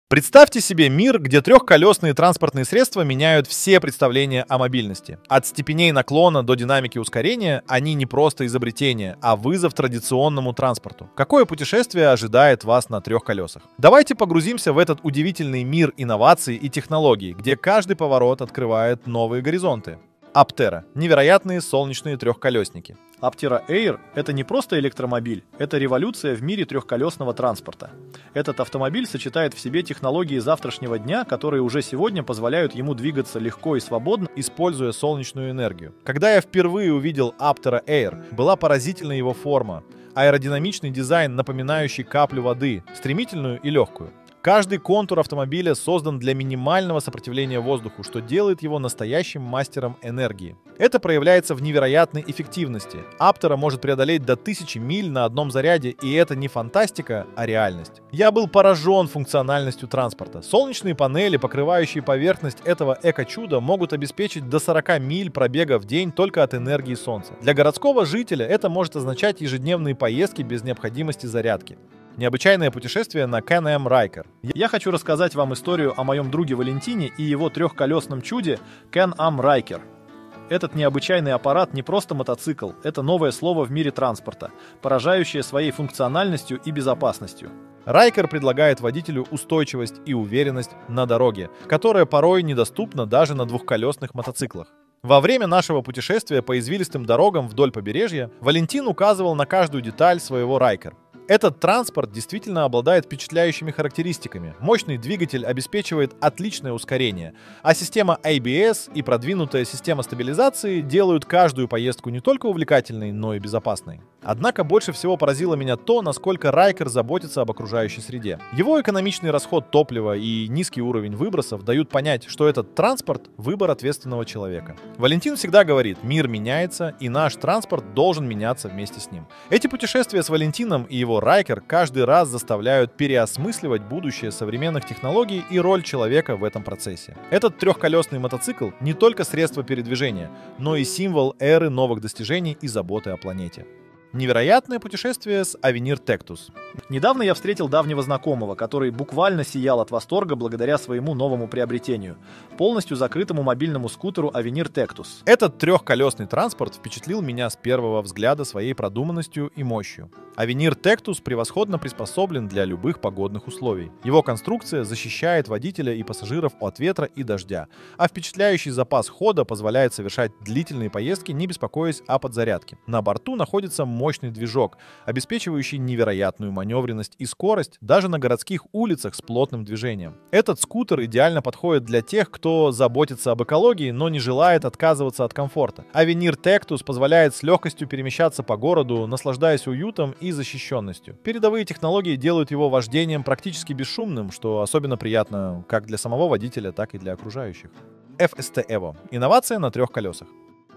Представьте себе мир, где трехколесные транспортные средства меняют все представления о мобильности. От степеней наклона до динамики ускорения они не просто изобретение, а вызов традиционному транспорту. Какое путешествие ожидает вас на трех колесах? Давайте погрузимся в этот удивительный мир инноваций и технологий, где каждый поворот открывает новые горизонты. Aptera – невероятные солнечные трехколесники. Aptera Air – это не просто электромобиль, это революция в мире трехколесного транспорта. Этот автомобиль сочетает в себе технологии завтрашнего дня, которые уже сегодня позволяют ему двигаться легко и свободно, используя солнечную энергию. Когда я впервые увидел Aptera Air, была поразительна его форма, аэродинамичный дизайн, напоминающий каплю воды, стремительную и легкую. Каждый контур автомобиля создан для минимального сопротивления воздуху, что делает его настоящим мастером энергии. Это проявляется в невероятной эффективности. Aptera может преодолеть до 1000 миль на одном заряде, и это не фантастика, а реальность. Я был поражен функциональностью транспорта. Солнечные панели, покрывающие поверхность этого эко-чуда, могут обеспечить до 40 миль пробега в день только от энергии солнца. Для городского жителя это может означать ежедневные поездки без необходимости зарядки. Необычайное путешествие на Can-Am Ryker. Я хочу рассказать вам историю о моем друге Валентине и его трехколесном чуде Can-Am Ryker. Этот необычайный аппарат не просто мотоцикл, это новое слово в мире транспорта, поражающее своей функциональностью и безопасностью. Ryker предлагает водителю устойчивость и уверенность на дороге, которая порой недоступна даже на двухколесных мотоциклах. Во время нашего путешествия по извилистым дорогам вдоль побережья Валентин указывал на каждую деталь своего Ryker. Этот транспорт действительно обладает впечатляющими характеристиками. Мощный двигатель обеспечивает отличное ускорение, а система ABS и продвинутая система стабилизации делают каждую поездку не только увлекательной, но и безопасной. Однако больше всего поразило меня то, насколько Ryker заботится об окружающей среде. Его экономичный расход топлива и низкий уровень выбросов дают понять, что этот транспорт – выбор ответственного человека. Валентин всегда говорит: мир меняется, и наш транспорт должен меняться вместе с ним. Эти путешествия с Валентином и его Ryker каждый раз заставляют переосмысливать будущее современных технологий и роль человека в этом процессе. Этот трехколесный мотоцикл не только средство передвижения, но и символ эры новых достижений и заботы о планете. Невероятное путешествие с Avenir Tectus. Недавно я встретил давнего знакомого, который буквально сиял от восторга благодаря своему новому приобретению – полностью закрытому мобильному скутеру Avenir Tectus. Этот трехколесный транспорт впечатлил меня с первого взгляда своей продуманностью и мощью. Avenir Tectus превосходно приспособлен для любых погодных условий. Его конструкция защищает водителя и пассажиров от ветра и дождя, а впечатляющий запас хода позволяет совершать длительные поездки, не беспокоясь о подзарядке. На борту находится мощный движок, обеспечивающий невероятную маневренность и скорость даже на городских улицах с плотным движением. Этот скутер идеально подходит для тех, кто заботится об экологии, но не желает отказываться от комфорта. Avenir Tectus позволяет с легкостью перемещаться по городу, наслаждаясь уютом и защищенностью. Передовые технологии делают его вождением практически бесшумным, что особенно приятно как для самого водителя, так и для окружающих. FST Evo – инновация на трех колесах.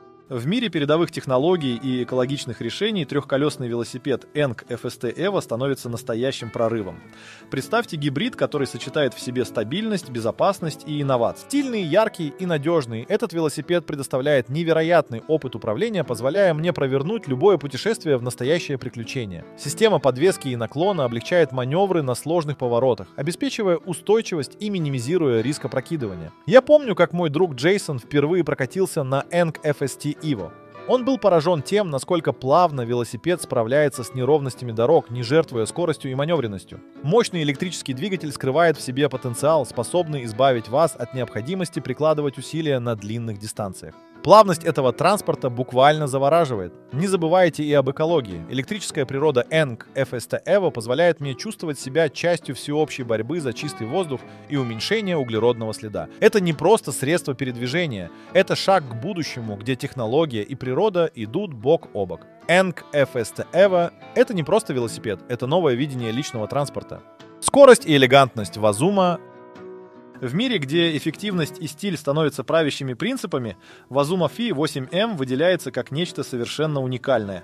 В мире передовых технологий и экологичных решений трехколесный велосипед ENC FST Evo становится настоящим прорывом. Представьте гибрид, который сочетает в себе стабильность, безопасность и инновации. Стильный, яркий и надежный, этот велосипед предоставляет невероятный опыт управления, позволяя мне провернуть любое путешествие в настоящее приключение. Система подвески и наклона облегчает маневры на сложных поворотах, обеспечивая устойчивость и минимизируя риск опрокидывания. Я помню, как мой друг Джейсон впервые прокатился на ENC FST Evo. Он был поражен тем, насколько плавно велосипед справляется с неровностями дорог, не жертвуя скоростью и маневренностью. Мощный электрический двигатель скрывает в себе потенциал, способный избавить вас от необходимости прикладывать усилия на длинных дистанциях. Плавность этого транспорта буквально завораживает. Не забывайте и об экологии. Электрическая природа ENC FST Evo позволяет мне чувствовать себя частью всеобщей борьбы за чистый воздух и уменьшение углеродного следа. Это не просто средство передвижения, это шаг к будущему, где технология и природа идут бок о бок. ENC FST Evo – это не просто велосипед, это новое видение личного транспорта. Скорость и элегантность Вазума. В мире, где эффективность и стиль становятся правящими принципами, Wazuma Fi 8M выделяется как нечто совершенно уникальное.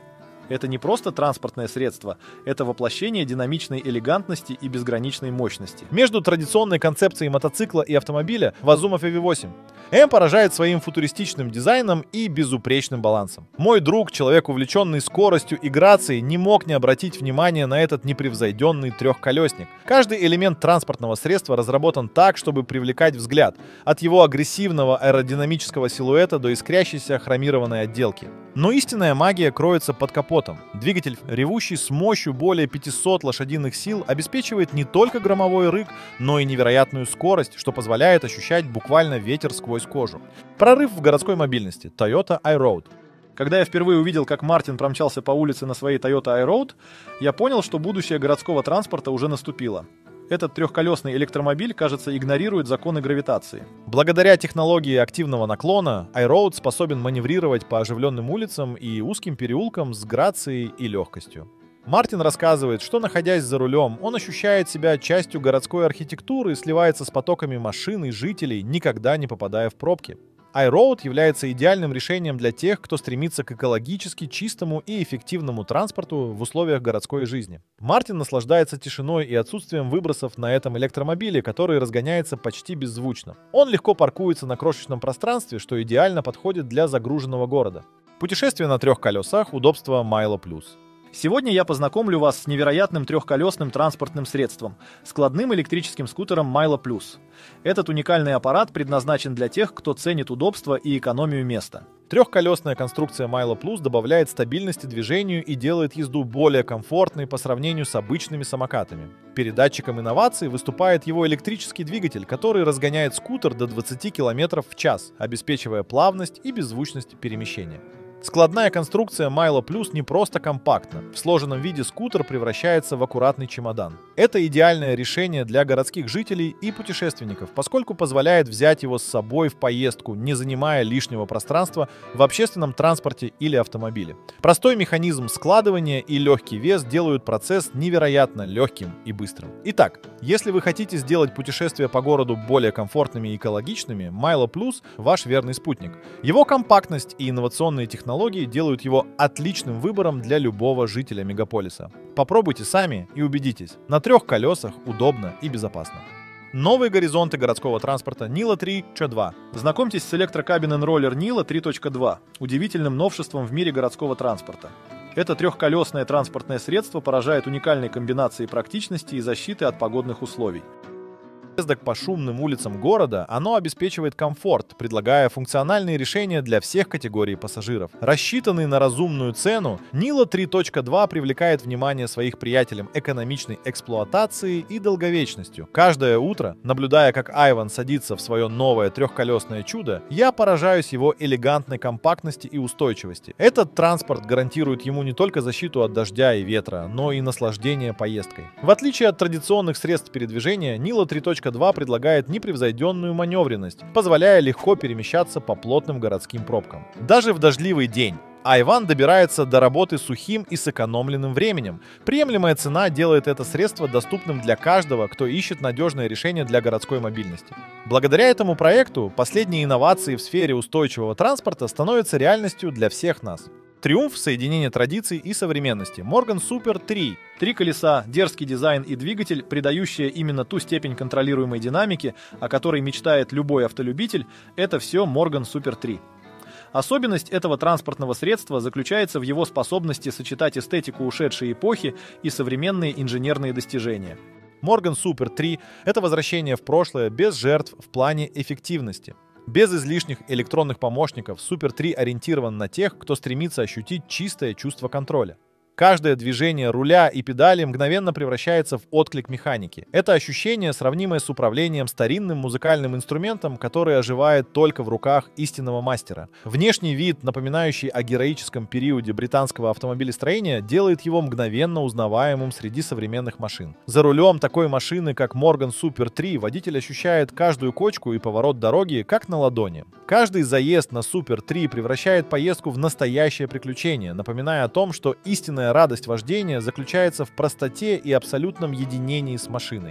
Это не просто транспортное средство, это воплощение динамичной элегантности и безграничной мощности. Между традиционной концепцией мотоцикла и автомобиля в Azumov EV8 М поражает своим футуристичным дизайном и безупречным балансом. Мой друг, человек, увлеченный скоростью и грацией, не мог не обратить внимания на этот непревзойденный трехколесник. Каждый элемент транспортного средства разработан так, чтобы привлекать взгляд, от его агрессивного аэродинамического силуэта до искрящейся хромированной отделки. Но истинная магия кроется под капотом. Двигатель, ревущий с мощью более 500 лошадиных сил, обеспечивает не только громовой рык, но и невероятную скорость, что позволяет ощущать буквально ветер сквозь кожу. Прорыв в городской мобильности. Toyota iRoad. Когда я впервые увидел, как Мартин промчался по улице на своей Toyota iRoad, я понял, что будущее городского транспорта уже наступило. Этот трехколесный электромобиль, кажется, игнорирует законы гравитации. Благодаря технологии активного наклона, iRoad способен маневрировать по оживленным улицам и узким переулкам с грацией и легкостью. Мартин рассказывает, что, находясь за рулем, он ощущает себя частью городской архитектуры и сливается с потоками машин и жителей, никогда не попадая в пробки. iRoad является идеальным решением для тех, кто стремится к экологически чистому и эффективному транспорту в условиях городской жизни. Мартин наслаждается тишиной и отсутствием выбросов на этом электромобиле, который разгоняется почти беззвучно. Он легко паркуется на крошечном пространстве, что идеально подходит для загруженного города. Путешествие на 3 колесах, удобство Milo+. Сегодня я познакомлю вас с невероятным трехколесным транспортным средством – складным электрическим скутером Milo+. Этот уникальный аппарат предназначен для тех, кто ценит удобство и экономию места. Трехколесная конструкция Milo Plus добавляет стабильности движению и делает езду более комфортной по сравнению с обычными самокатами. Передатчиком инноваций выступает его электрический двигатель, который разгоняет скутер до 20 км в час, обеспечивая плавность и беззвучность перемещения. Складная конструкция Milo Plus не просто компактна. В сложенном виде скутер превращается в аккуратный чемодан. Это идеальное решение для городских жителей и путешественников, поскольку позволяет взять его с собой в поездку, не занимая лишнего пространства в общественном транспорте или автомобиле. Простой механизм складывания и легкий вес делают процесс невероятно легким и быстрым. Итак, если вы хотите сделать путешествия по городу более комфортными и экологичными, Milo Plus – ваш верный спутник. Его компактность и инновационные технологии делают его отличным выбором для любого жителя мегаполиса. Попробуйте сами и убедитесь, на 3 колесах удобно и безопасно. Новые горизонты городского транспорта Nilo 3.2. Знакомьтесь с электрокабин энроллер Nilo 3.2, удивительным новшеством в мире городского транспорта. Это трехколесное транспортное средство поражает уникальной комбинацией практичности и защиты от погодных условий. Поездок по шумным улицам города, оно обеспечивает комфорт, предлагая функциональные решения для всех категорий пассажиров. Рассчитанный на разумную цену, Nilo 3.2 привлекает внимание своих приятелям экономичной эксплуатацией и долговечностью. Каждое утро, наблюдая, как Айван садится в свое новое трехколесное чудо, я поражаюсь его элегантной компактности и устойчивости. Этот транспорт гарантирует ему не только защиту от дождя и ветра, но и наслаждение поездкой. В отличие от традиционных средств передвижения, Nilo 3.2 предлагает непревзойденную маневренность, позволяя легко перемещаться по плотным городским пробкам. Даже в дождливый день Айван добирается до работы сухим и сэкономленным временем. Приемлемая цена делает это средство доступным для каждого, кто ищет надежное решение для городской мобильности. Благодаря этому проекту последние инновации в сфере устойчивого транспорта становятся реальностью для всех нас. Триумф соединения традиций и современности. Morgan Super 3. 3 колеса, дерзкий дизайн и двигатель, придающие именно ту степень контролируемой динамики, о которой мечтает любой автолюбитель, это все Morgan Super 3. Особенность этого транспортного средства заключается в его способности сочетать эстетику ушедшей эпохи и современные инженерные достижения. Morgan Super 3 – это возвращение в прошлое без жертв в плане эффективности. Без излишних электронных помощников Super 3 ориентирован на тех, кто стремится ощутить чистое чувство контроля. Каждое движение руля и педали мгновенно превращается в отклик механики. Это ощущение, сравнимое с управлением старинным музыкальным инструментом, который оживает только в руках истинного мастера. Внешний вид, напоминающий о героическом периоде британского автомобилестроения, делает его мгновенно узнаваемым среди современных машин. За рулем такой машины, как Morgan Super 3, водитель ощущает каждую кочку и поворот дороги как на ладони. Каждый заезд на Super 3 превращает поездку в настоящее приключение, напоминая о том, что истинная радость вождения заключается в простоте и абсолютном единении с машиной.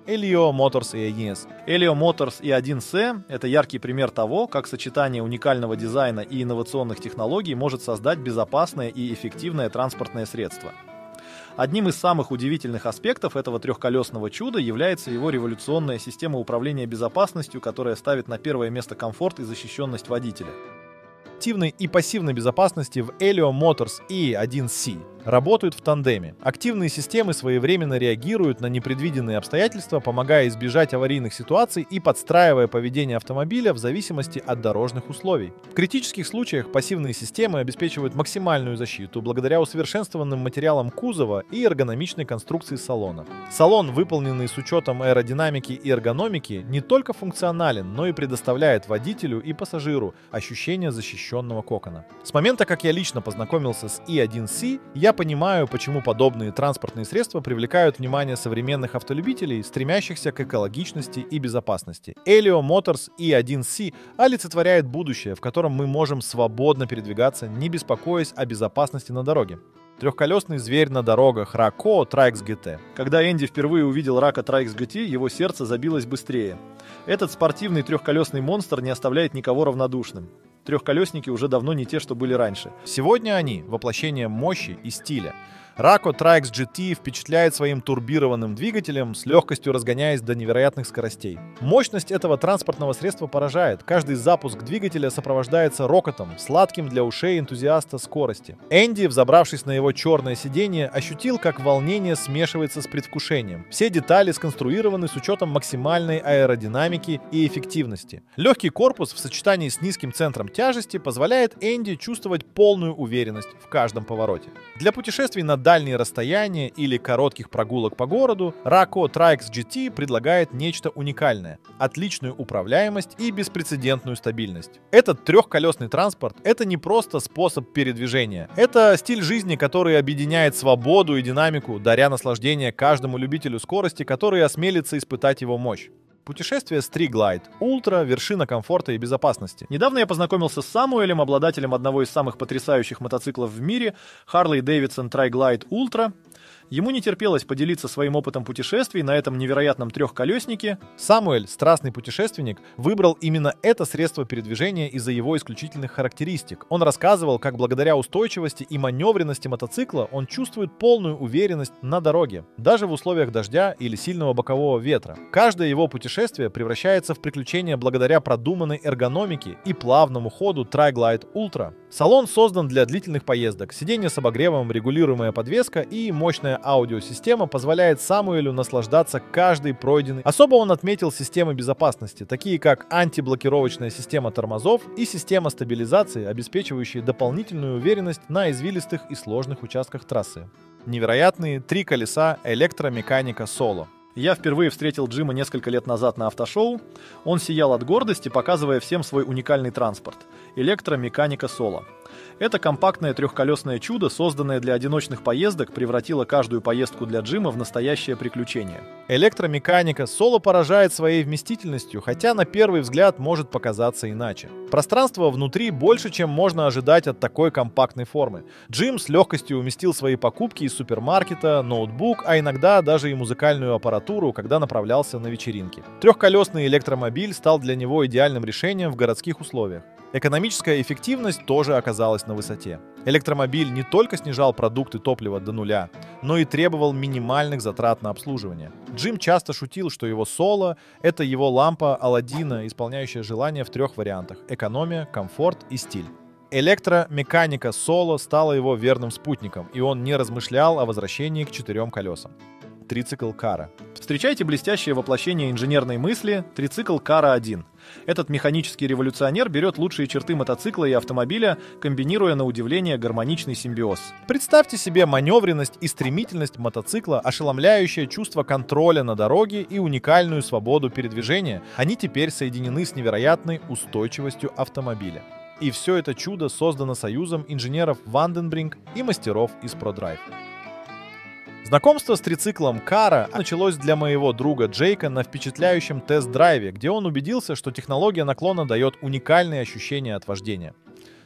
Elio Motors и AES. Elio Motors и 1C – это яркий пример того, как сочетание уникального дизайна и инновационных технологий может создать безопасное и эффективное транспортное средство. Одним из самых удивительных аспектов этого трехколесного чуда является его революционная система управления безопасностью, которая ставит на первое место комфорт и защищенность водителя. Активной и пассивной безопасности в Elio Motors и 1C работают в тандеме. Активные системы своевременно реагируют на непредвиденные обстоятельства, помогая избежать аварийных ситуаций и подстраивая поведение автомобиля в зависимости от дорожных условий. В критических случаях пассивные системы обеспечивают максимальную защиту благодаря усовершенствованным материалам кузова и эргономичной конструкции салона. Салон, выполненный с учетом аэродинамики и эргономики, не только функционален, но и предоставляет водителю и пассажиру ощущение защищенного кокона. С момента, как я лично познакомился с i1C, я понимаю, почему подобные транспортные средства привлекают внимание современных автолюбителей, стремящихся к экологичности и безопасности. Elio Motors i1C олицетворяет будущее, в котором мы можем свободно передвигаться, не беспокоясь о безопасности на дороге. Трехколесный зверь на дорогах Rako Trax GT. Когда Энди впервые увидел Rako Trax GT, его сердце забилось быстрее. Этот спортивный трехколесный монстр не оставляет никого равнодушным. Трехколесники уже давно не те, что были раньше. Сегодня они — воплощение мощи и стиля. Rako Trax GT впечатляет своим турбированным двигателем, с легкостью разгоняясь до невероятных скоростей. Мощность этого транспортного средства поражает. Каждый запуск двигателя сопровождается рокотом, сладким для ушей энтузиаста скорости. Энди, взобравшись на его черное сиденье, ощутил, как волнение смешивается с предвкушением. Все детали сконструированы с учетом максимальной аэродинамики и эффективности. Легкий корпус в сочетании с низким центром тяжести позволяет Энди чувствовать полную уверенность в каждом повороте. Для путешествий на дальние расстояния или коротких прогулок по городу Rako Trax GT предлагает нечто уникальное – отличную управляемость и беспрецедентную стабильность. Этот трехколесный транспорт – это не просто способ передвижения, это стиль жизни, который объединяет свободу и динамику, даря наслаждение каждому любителю скорости, который осмелится испытать его мощь. Путешествие с Tri-Glide Ultra – вершина комфорта и безопасности. Недавно я познакомился с Самуэлем, обладателем одного из самых потрясающих мотоциклов в мире – Harley-Davidson Tri-Glide Ultra. Ему не терпелось поделиться своим опытом путешествий на этом невероятном трехколеснике. Самуэль, страстный путешественник, выбрал именно это средство передвижения из-за его исключительных характеристик. Он рассказывал, как благодаря устойчивости и маневренности мотоцикла он чувствует полную уверенность на дороге, даже в условиях дождя или сильного бокового ветра. Каждое его путешествие превращается в приключение благодаря продуманной эргономике и плавному ходу Tri-Glide Ultra. Салон создан для длительных поездок, сиденье с обогревом, регулируемая подвеска и мощная аудиосистема позволяет Самуэлю наслаждаться каждой пройденной. Особо он отметил системы безопасности, такие как антиблокировочная система тормозов и система стабилизации, обеспечивающие дополнительную уверенность на извилистых и сложных участках трассы. Невероятные 3 колеса электромеханика Solo. Я впервые встретил Джима несколько лет назад на автошоу. Он сиял от гордости, показывая всем свой уникальный транспорт – электромеханика Solo. Это компактное трехколесное чудо, созданное для одиночных поездок, превратило каждую поездку для Джима в настоящее приключение. Электромеханика Solo поражает своей вместительностью, хотя на первый взгляд может показаться иначе. Пространство внутри больше, чем можно ожидать от такой компактной формы. Джим с легкостью уместил свои покупки из супермаркета, ноутбук, а иногда даже и музыкальную аппаратуру, когда направлялся на вечеринки. Трехколесный электромобиль стал для него идеальным решением в городских условиях. Экономическая эффективность тоже оказалась на высоте. Электромобиль не только снижал продукты топлива до нуля, но и требовал минимальных затрат на обслуживание. Джим часто шутил, что его Solo — это его лампа Аладдина, исполняющая желания в 3 вариантах — экономия, комфорт и стиль. Электромеханика Solo стала его верным спутником, и он не размышлял о возвращении к 4 колесам. Трицикл Кара. Встречайте блестящее воплощение инженерной мысли – трицикл Кара 1. Этот механический революционер берет лучшие черты мотоцикла и автомобиля, комбинируя на удивление гармоничный симбиоз. Представьте себе маневренность и стремительность мотоцикла, ошеломляющее чувство контроля на дороге и уникальную свободу передвижения. Они теперь соединены с невероятной устойчивостью автомобиля. И все это чудо создано союзом инженеров Ванденбринк и мастеров из ProDrive. Знакомство с трициклом Кара началось для моего друга Джейка на впечатляющем тест-драйве, где он убедился, что технология наклона дает уникальные ощущения от вождения.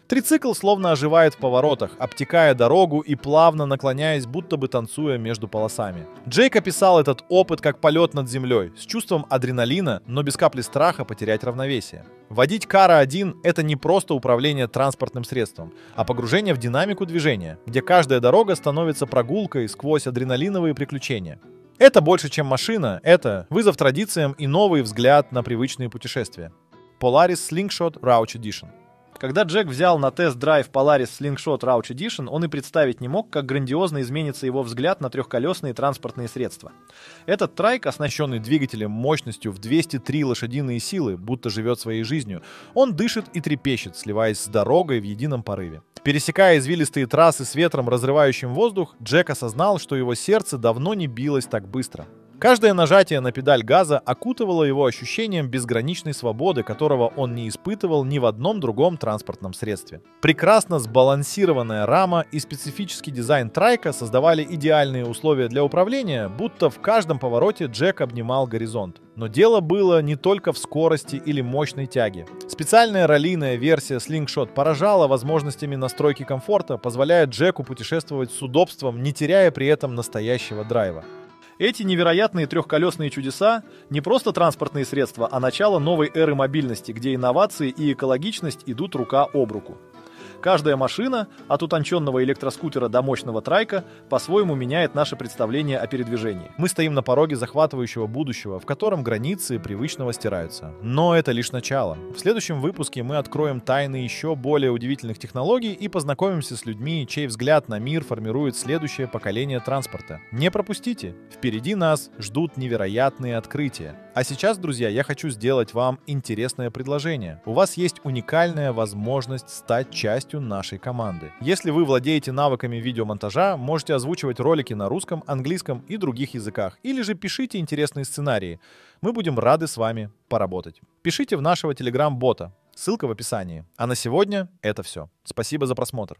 Трицикл словно оживает в поворотах, обтекая дорогу и плавно наклоняясь, будто бы танцуя между полосами. Джейк описал этот опыт как полет над землей, с чувством адреналина, но без капли страха потерять равновесие. Водить Кара-1 — это не просто управление транспортным средством, а погружение в динамику движения, где каждая дорога становится прогулкой сквозь адреналиновые приключения. Это больше, чем машина, это вызов традициям и новый взгляд на привычные путешествия. Polaris Slingshot Roush Edition. Когда Джек взял на тест-драйв Polaris Slingshot Roush Edition, он и представить не мог, как грандиозно изменится его взгляд на трехколесные транспортные средства. Этот трайк, оснащенный двигателем мощностью в 203 лошадиные силы, будто живет своей жизнью, он дышит и трепещет, сливаясь с дорогой в едином порыве. Пересекая извилистые трассы с ветром, разрывающим воздух, Джек осознал, что его сердце давно не билось так быстро. Каждое нажатие на педаль газа окутывало его ощущением безграничной свободы, которого он не испытывал ни в одном другом транспортном средстве. Прекрасно сбалансированная рама и специфический дизайн трайка создавали идеальные условия для управления, будто в каждом повороте Джек обнимал горизонт. Но дело было не только в скорости или мощной тяге. Специальная раллийная версия Slingshot поражала возможностями настройки комфорта, позволяя Джеку путешествовать с удобством, не теряя при этом настоящего драйва. Эти невероятные трехколесные чудеса — не просто транспортные средства, а начало новой эры мобильности, где инновации и экологичность идут рука об руку. Каждая машина, от утонченного электроскутера до мощного трайка, по-своему меняет наше представление о передвижении. Мы стоим на пороге захватывающего будущего, в котором границы привычного стираются. Но это лишь начало. В следующем выпуске мы откроем тайны еще более удивительных технологий и познакомимся с людьми, чей взгляд на мир формирует следующее поколение транспорта. Не пропустите! Впереди нас ждут невероятные открытия. А сейчас, друзья, я хочу сделать вам интересное предложение. У вас есть уникальная возможность стать частью нашей команды. Если вы владеете навыками видеомонтажа, можете озвучивать ролики на русском, английском и других языках, или же пишите интересные сценарии. Мы будем рады с вами поработать. Пишите в нашего телеграм-бота. Ссылка в описании. А на сегодня это все. Спасибо за просмотр.